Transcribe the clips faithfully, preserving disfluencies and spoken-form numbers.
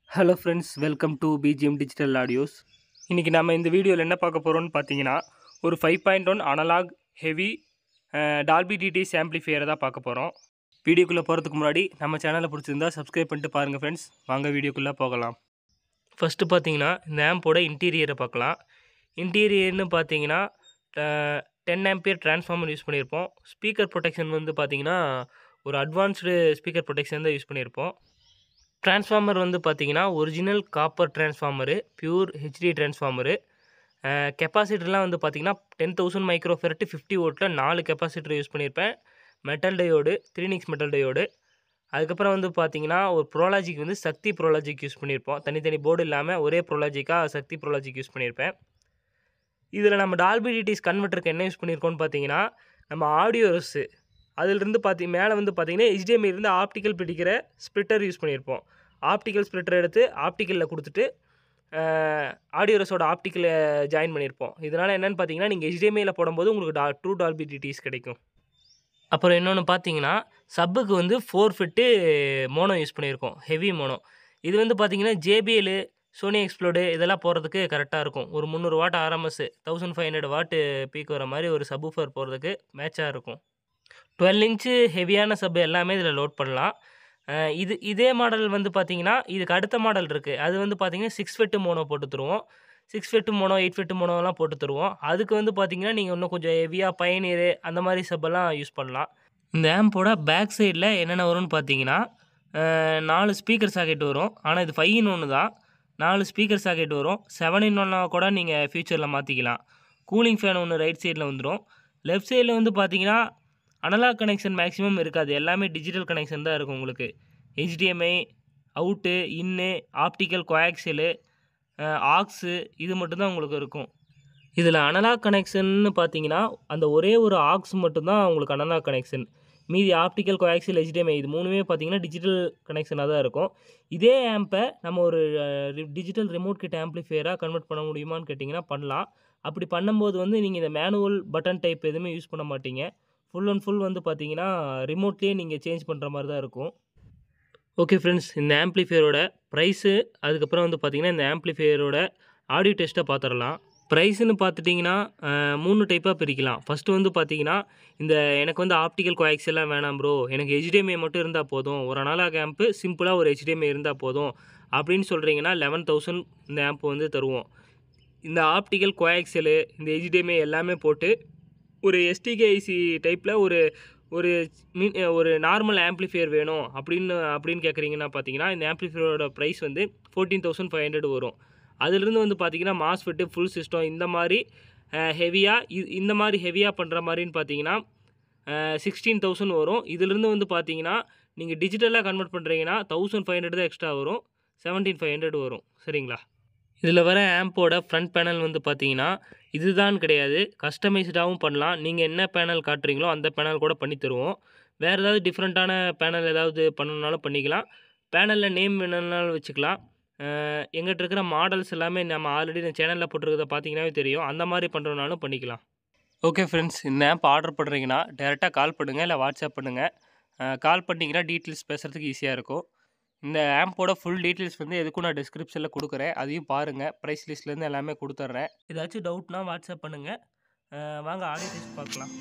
Hello friends, welcome to B G M Digital Audios. இன்னைக்கு நாம இந்த வீடியோல என்ன பார்க்க போறோம்னு பாத்தீங்கன்னா ஒரு five point one analogue heavy Dolby DTS amplifier தான் பார்க்க போறோம். வீடியோக்குள்ள போறதுக்கு முன்னாடி நம்ம சேனலை பிடிச்சிருந்தா சப்ஸ்கிரைப் பண்ணிட்டு பாருங்க फ्रेंड्स. வாங்க வீடியோக்குள்ள போகலாம். ஃபர்ஸ்ட் பாத்தீங்கன்னா இந்த ஆம்போட இன்டீரியரை பார்க்கலாம். இன்டீரியர்னு பாத்தீங்கன்னா ten ஆம்பியர் டிரான்ஸ்ஃபார்மர் யூஸ் பண்ணியிருப்போம். ஸ்பீக்கர் ப்ரொடெக்ஷன் வந்து பாத்தீங்கன்னா ஒரு அட்வான்ஸ்டு ஸ்பீக்கர் ப்ரொடெக்ஷன் தான் யூஸ் பண்ணியிருப்போம். டிரான்ஸ்ஃபார்மர் வந்து பார்த்தீங்கன்னா original copper transformer, pure HD transformer. கெப்பாசிட்டர்லாம் வந்து பார்த்தீங்கன்னா ten thousand micro farad fifty வோல்ட்டில் நாலு கெப்பாசிட்டர் யூஸ் பண்ணியிருப்பேன். Metal diode, three nix metal diode. அதுக்கப்புறம் வந்து பார்த்தீங்கன்னா ஒரு ப்ரோலாஜிக் வந்து சக்தி ப்ரோலாஜிக் யூஸ் பண்ணியிருப்போம். தனித்தனி போர்டு இல்லாமல் ஒரே ப்ரோலாஜிக்காக சக்தி ப்ரோலாஜிக் யூஸ் பண்ணியிருப்பேன். இதில் நம்ம டால்பி டிடிஎஸ் கன்வெர்ட்டருக்கு என்ன யூஸ் பண்ணியிருக்கோம்னு பார்த்தீங்கன்னா நம்ம ஆடியோஸு அதிலிருந்து பார்த்தி மேலே வந்து பார்த்தீங்கன்னா H D M I இருந்து ஆப்டிக்கல் பிடிக்கிற ஸ்ப்ளிட்டர் யூஸ் பண்ணியிருப்போம். ஆப்டிக்கல் ஸ்ப்ளிட்டர் எடுத்து ஆப்டிக்கலில் கொடுத்துட்டு ஆடியோஸோட ஆப்டிக்கலை ஜாயின் பண்ணியிருப்போம். இதனால் என்னென்னு பார்த்தீங்கன்னா நீங்கள் H D M Iயில் போடும்போது உங்களுக்கு டா ட்ரூ டால்பி டிடிஎஸ் கிடைக்கும். அப்புறம் இன்னொன்று பார்த்தீங்கன்னா சப்புக்கு வந்து ஃபோர் ஃபிட்டு மோனோ யூஸ் பண்ணியிருக்கோம், ஹெவி மோனோ. இது வந்து பார்த்தீங்கன்னா ஜேபிஎல், சோனி எக்ஸ்ப்ளோடு இதெல்லாம் போகிறதுக்கு கரெக்டாக இருக்கும். ஒரு முந்நூறு watt RMS, thousand five hundred watt peak வர மாதிரி ஒரு சப்வூஃபர் போகிறதுக்கு மேட்சாக இருக்கும். டுவெல் இன்ச்சு ஹெவியான சப் எல்லாமே இதில் லோட் பண்ணலாம். இது இதே மாடல் வந்து பார்த்தீங்கன்னா இதுக்கு அடுத்த மாடல் இருக்குது. அது வந்து பார்த்தீங்கன்னா சிக்ஸ் ஃபெட்டு மோனோ போட்டு தருவோம். Six FET mono, eight FET மோனோலாம் போட்டு தருவோம். அதுக்கு வந்து பார்த்தீங்கன்னா நீங்கள் இன்னும் கொஞ்சம் ஹெவியாக பயனீர் அந்த மாதிரி சப்பெல்லாம் யூஸ் பண்ணலாம். இந்த ஆம்போட பேக் சைடில் என்னென்ன வரும்னு பார்த்தீங்கன்னா நாலு ஸ்பீக்கர் சாக்கெட் வரும். ஆனால் இது ஃபைவ் இன் ஒன்று தான். நாலு ஸ்பீக்கர் சாக்கெட் வரும். செவன் இன் ஒன்னா கூட நீங்கள் ஃபியூச்சரில் மாற்றிக்கலாம். கூலிங் ஃபேன் ஒன்று ரைட் சைடில் வந்துடும். லெஃப்ட் சைடில் வந்து பார்த்தீங்கன்னா அனலாக் கனெக்ஷன் மேக்ஸிமம் இருக்காது. எல்லாமே டிஜிட்டல் கனெக்ஷன் தான் இருக்கும் உங்களுக்கு. H D M I, out, in, optical, coaxial, aux இது மட்டும்தான் உங்களுக்கு இருக்கும். இதில் அனலாக் கனெக்ஷன்னு பார்த்தீங்கன்னா அந்த ஒரே ஒரு ஆக்ஸ் மட்டும்தான் உங்களுக்கு அனலாக் கனெக்ஷன். மீதி optical, coaxial, H D M I இது மூணுமே பார்த்தீங்கன்னா டிஜிட்டல் கனெக்ஷனாக தான் இருக்கும். இதே ஆம்பை நம்ம ஒரு டிஜிட்டல் ரிமோட் கிட் ஆம்பிளிஃபையராக கன்வெர்ட் பண்ண முடியுமான்னு கேட்டிங்கன்னா பண்ணலாம். அப்படி பண்ணும்போது வந்து நீங்கள் இந்த மேனுவல் பட்டன் டைப் எதுவுமே யூஸ் பண்ண மாட்டீங்க. ஃபுல் அண்ட் ஃபுல் வந்து பார்த்தீங்கன்னா ரிமோட்லேயே நீங்கள் சேஞ்ச் பண்ணுற மாதிரி தான் இருக்கும். ஓகே ஃப்ரெண்ட்ஸ், இந்த ஆம்பிளிஃபையரோட ப்ரைஸு அதுக்கப்புறம் வந்து பார்த்தீங்கன்னா இந்த ஆம்பிளிஃபையரோட ஆடியோ டெஸ்ட்டை பார்த்துடலாம். ப்ரைஸுன்னு பார்த்துட்டிங்கன்னா மூணு டைப்பாக பிரிக்கலாம். ஃபஸ்ட்டு வந்து பார்த்தீங்கன்னா இந்த எனக்கு வந்து ஆப்டிக்கல் கோஆக்சியெல்லாம் வேணாம் ப்ரோ, எனக்கு H D M I மட்டும் இருந்தால் போதும், ஒரு அனலாக் ஆம்பு சிம்பிளாக ஒரு H D M I இருந்தால் போதும் அப்படின்னு சொல்கிறீங்கன்னா லெவன் தௌசண்ட் இந்த ஆம்பு வந்து தருவோம். இந்த ஆப்டிக்கல் கோஆக்சியலு, இந்த H D M I எல்லாமே போட்டு ஒரு எஸ்டிகேஐசி டைப்பில் ஒரு ஒரு மீன் ஒரு நார்மல் ஆம்பிளிஃபையர் வேணும் அப்படின்னு அப்படின்னு கேட்குறீங்கன்னா பார்த்தீங்கன்னா இந்த ஆம்பிளிஃபையரோட ப்ரைஸ் வந்து ஃபோர்டீன் தௌசண்ட் ஃபைவ் ஹண்ட்ரட் வரும். அதிலிருந்து வந்து பார்த்தீங்கன்னா மாஸ்ஃபெட்டு, ஃபுல் சிஸ்டம் இந்த மாதிரி ஹெவியாக இந்த மாதிரி ஹெவியாக பண்ணுற மாதிரின்னு பார்த்தீங்கன்னா சிக்ஸ்டீன் தௌசண்ட் வரும். இதிலிருந்து வந்து பார்த்தீங்கன்னா நீங்கள் டிஜிட்டலாக கன்வெர்ட் பண்ணுறீங்கன்னா தௌசண்ட் ஃபைவ் ஹண்ட்ரட் தான் எக்ஸ்ட்ரா வரும், செவன்டீன் ஃபைவ் ஹண்ட்ரட் வரும். சரிங்களா? இதில் வர ஆம்போட ஃப்ரண்ட் பேனல் வந்து பார்த்தீங்கன்னா இதுதான் கிடையாது, கஸ்டமைஸ்டாகவும் பண்ணலாம். நீங்கள் என்ன பேனல் காட்டுறீங்களோ அந்த பேனல் கூட பண்ணி தருவோம். வேறு ஏதாவது டிஃப்ரெண்ட்டான பேனல் ஏதாவது பண்ணணுன்னாலும் பண்ணிக்கலாம். பேனலில் நேம் வேணுன்னாலும் வச்சுக்கலாம். எங்கிட்ட இருக்கிற மாடல்ஸ் எல்லாமே நம்ம ஆல்ரெடி இந்த சேனலில் போட்டிருக்கிறத பார்த்தீங்கன்னாவே தெரியும். அந்த மாதிரி பண்ணுறதுனாலும் பண்ணிக்கலாம். ஓகே ஃப்ரெண்ட்ஸ், இந்த ஆப் ஆர்டர் பண்ணுறீங்கன்னா டேரெக்டாக கால் பண்ணுங்கள், இல்லை வாட்ஸ்அப் பண்ணுங்கள். கால் பண்ணிங்கன்னா டீட்டெயில்ஸ் பேசுகிறதுக்கு ஈஸியாக இருக்கும். இந்த ஆம்போட ஃபுல் டீட்டெயில்ஸ் வந்து எதுக்கும் நான் டிஸ்கிரிப்ஷனில் கொடுக்குறேன், அதையும் பாருங்கள். ப்ரைஸ் லிஸ்ட்லேருந்து எல்லாமே கொடுத்துட்றேன். ஏதாச்சும் டவுட்னா வாட்ஸ்அப் பண்ணுங்கள். வாங்க ஆடியோ டெஸ்ட் பார்க்கலாம்.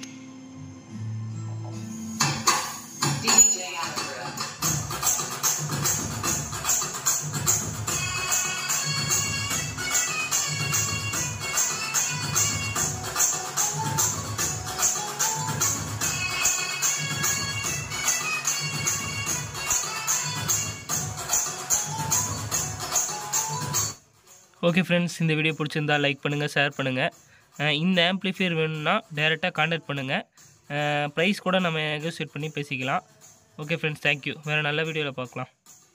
ஓகே ஃப்ரெண்ட்ஸ், இந்த வீடியோ பிடிச்சிருந்தா லைக் பண்ணுங்கள், ஷேர் பண்ணுங்கள். இந்த ஆம்பிளிஃபையர் வேணும்னா டேரெக்டாக கான்டாக்ட் பண்ணுங்கள். ப்ரைஸ் கூட நம்ம நெகோசியேட் பண்ணி பேசிக்கலாம். Okay friends, thank you. வேறு நல்ல வீடியோவில் பார்க்கலாம்.